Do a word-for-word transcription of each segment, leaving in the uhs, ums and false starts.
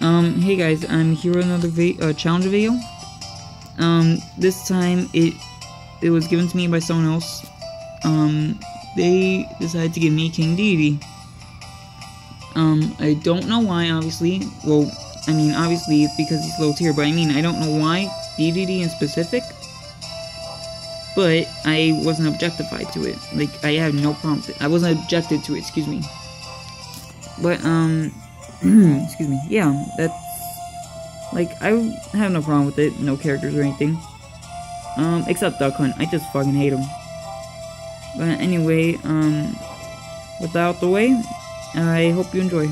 Um, hey guys, I'm here with another vi uh, challenge video. Um, this time it it was given to me by someone else. Um, they decided to give me King DeDeDe. Um, I don't know why, obviously. Well, I mean, obviously it's because he's low tier, but I mean, I don't know why DeDeDe in specific. But I wasn't objectified to it. Like, I had no problem with it. I wasn't objected to it, excuse me. But, um, excuse me, yeah, that's, like, I have no problem with it, no characters or anything. Um, except Duck Hunt, I just fucking hate him. But anyway, um, with that out the way, I hope you enjoy.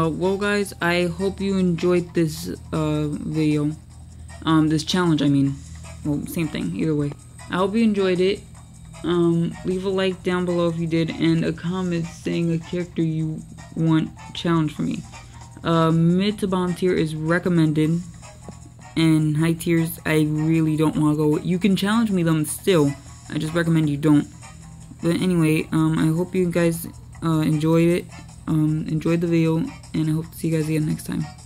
Uh, well guys, I hope you enjoyed this, uh, video. Um, this challenge, I mean. Well, same thing, either way. I hope you enjoyed it. Um, leave a like down below if you did, and a comment saying a character you want challenged for me. Uh, mid to bottom tier is recommended, and high tiers I really don't want to go with. You can challenge me them still, I just recommend you don't. But anyway, um, I hope you guys uh, enjoyed it, um, enjoyed the video, and I hope to see you guys again next time.